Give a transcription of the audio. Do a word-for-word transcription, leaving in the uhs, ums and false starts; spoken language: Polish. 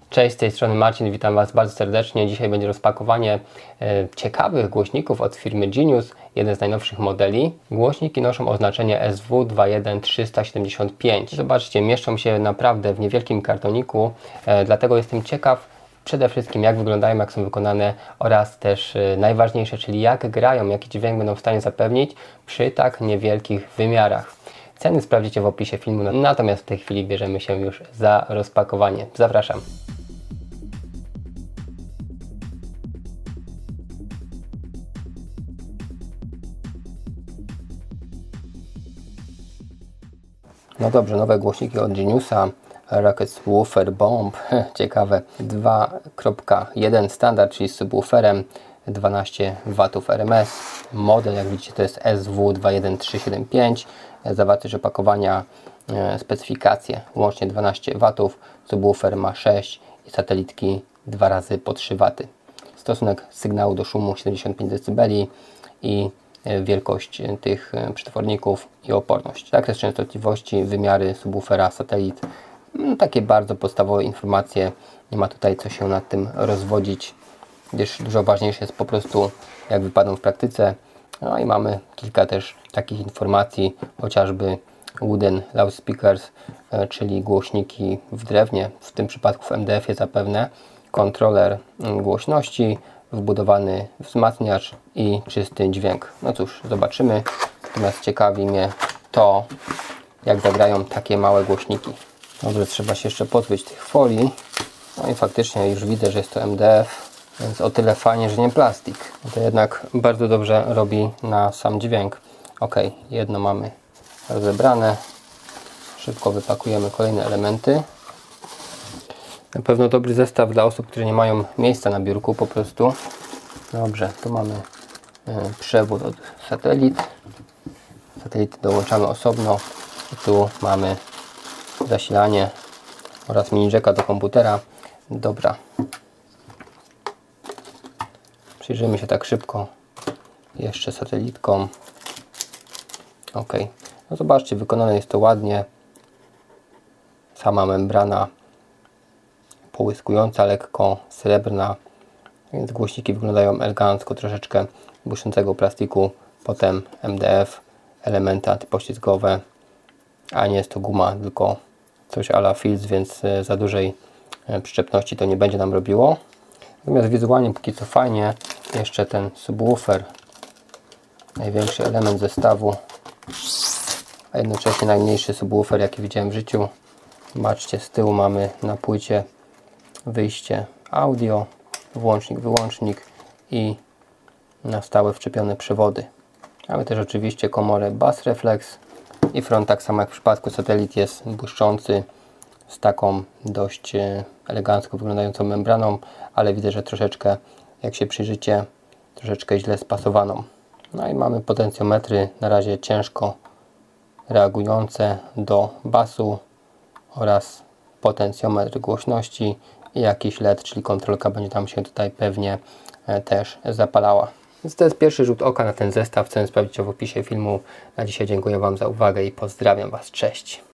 Cześć, z tej strony Marcin, witam Was bardzo serdecznie. Dzisiaj będzie rozpakowanie e, ciekawych głośników od firmy Genius, jeden z najnowszych modeli. Głośniki noszą oznaczenie S W dwa jeden trzy siedem pięć. Zobaczcie, mieszczą się naprawdę w niewielkim kartoniku, e, dlatego jestem ciekaw przede wszystkim jak wyglądają, jak są wykonane oraz też e, najważniejsze, czyli jak grają, jaki dźwięk będą w stanie zapewnić przy tak niewielkich wymiarach. Ceny sprawdzicie w opisie filmu, natomiast w tej chwili bierzemy się już za rozpakowanie. Zapraszam. No dobrze, nowe głośniki od Geniusa, Rocket Woofer Bomb, ciekawe, dwa kropka jeden standard, czyli z subwooferem, dwanaście watów R M S. Model, jak widzicie, to jest S W dwa jeden trzy siedem pięć. Zawartość opakowania, e, specyfikacje, łącznie dwanaście watów, subwoofer ma sześć i satelitki dwa razy po trzy waty. Stosunek sygnału do szumu siedemdziesiąt pięć decybeli i wielkość tych przetworników i oporność. Zakres częstotliwości, wymiary subwoofera, satelit. No, takie bardzo podstawowe informacje. Nie ma tutaj co się nad tym rozwodzić, gdyż dużo ważniejsze jest po prostu jak wypadną w praktyce. No i mamy kilka też takich informacji, chociażby wooden loudspeakers, czyli głośniki w drewnie, w tym przypadku w M D F-ie zapewne, kontroler głośności, wbudowany wzmacniacz i czysty dźwięk. No cóż, zobaczymy. Natomiast ciekawi mnie to, jak zagrają takie małe głośniki. Dobrze, trzeba się jeszcze pozbyć tych folii. No i faktycznie już widzę, że jest to M D F, więc o tyle fajnie, że nie plastik. To jednak bardzo dobrze robi na sam dźwięk. Ok, jedno mamy rozebrane. Szybko wypakujemy kolejne elementy. Na pewno dobry zestaw dla osób, które nie mają miejsca na biurku po prostu. Dobrze, tu mamy y, przewód od satelit. Satelity dołączamy osobno. I tu mamy zasilanie oraz mini jacka do komputera. Dobra. Przyjrzyjmy się tak szybko jeszcze satelitką. Ok. No zobaczcie, wykonane jest to ładnie. Sama membrana połyskująca, lekko srebrna, więc głośniki wyglądają elegancko, troszeczkę błyszczącego plastiku, potem M D F, elementy antypoślizgowe, a nie jest to guma, tylko coś a la filc, więc za dużej przyczepności to nie będzie nam robiło. Natomiast wizualnie póki co fajnie, jeszcze ten subwoofer, największy element zestawu, a jednocześnie najmniejszy subwoofer jaki widziałem w życiu. Zobaczcie, z tyłu mamy na płycie wyjście audio, włącznik, wyłącznik i na stałe wczepione przewody. Mamy też oczywiście komorę Bass Reflex i front, tak samo jak w przypadku satelit, jest błyszczący z taką dość elegancko wyglądającą membraną, ale widzę, że troszeczkę, jak się przyjrzycie, troszeczkę źle spasowaną. No i mamy potencjometry, na razie ciężko reagujące do basu oraz potencjometr głośności i jakiś L E D, czyli kontrolka będzie tam się tutaj pewnie też zapalała. Więc to jest pierwszy rzut oka na ten zestaw. Chcę sprawdzić w opisie filmu. Na dzisiaj dziękuję Wam za uwagę i pozdrawiam Was. Cześć!